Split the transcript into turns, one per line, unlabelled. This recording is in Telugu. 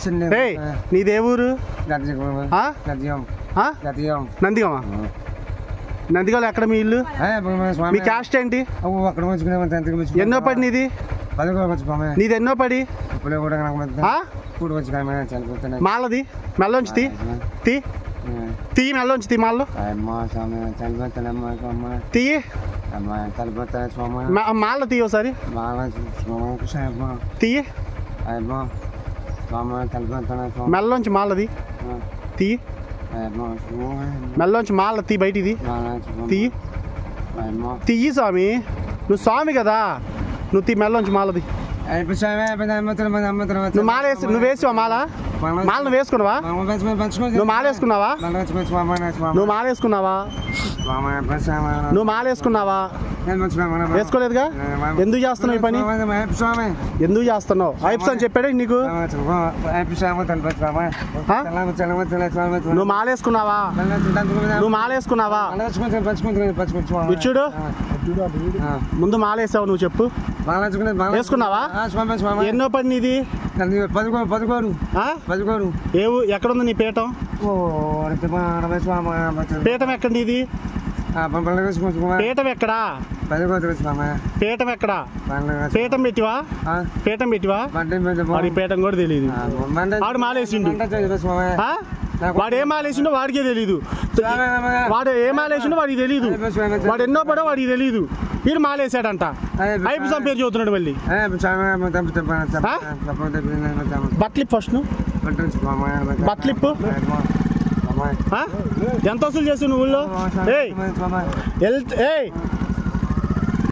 నీదే ఊరు? నందిగామా? నందిగామ ఎక్కడ మీ ఇల్లు? మీ క్యాస్ట్ ఏంటి? ఎన్నో పడి నీది? నీది ఎన్నో పడి? మాలది మెల్లోంచి తీ తీ మెల్లోంచి తీ మాల్లో తీ మాల తీ ఒకసారి తీ మెల్లోంచి మాలది తీ మెల్లోంచి మాల తీ బయటిది తీయి స్వామి నువ్వు స్వామి కదా నువ్వు తీ మెల్లోంచి మాలది నువ్వు మాల వేసి నువ్వు వేసావా మాల నువ్వు వేసుకున్నావా నువ్వు మాల వేసుకున్నావా నువ్వు మాల వేసుకున్నావా నువ్వు మాల వేసుకున్నావా వేసుకోలేదుగా ఎందుకు చేస్తున్నావు ఈ పని ఎందుకు చేస్తున్నావు ఐప్స్ అని చెప్పాడే నీకు నువ్వు మాల వేసుకున్నావా నువ్వు మాల వేసుకున్నావా చూడు ముందు మాల వేసావు నువ్వు చెప్పు వేసుకున్నావా ఎన్నో పడి నీది ఎక్కడ ఉంది నీ పీఠం పీఠం ఎక్కడ నీది పీఠం ఎక్కడా పీఠం ఎక్కడా పీఠం పెట్టివా పీఠం పెట్టివా వాడి పీఠం కూడా తెలియదు వాడు మాలేసిండు వాడు ఏం మాలేసిండో వాడికే తెలీదు వాడు ఏం మాలేసిండో వాడికి తెలీదు వాడు ఎన్నో పడో వాడికి తెలీదు వీడు మాలేసాడంట ఐపుసం పేరు చదువుతున్నాడు మళ్ళీ బట్లిప్ ఫస్ట్ బట్లిప్ ఎంత వసూలు చేసి నువ్వు ఊళ్ళో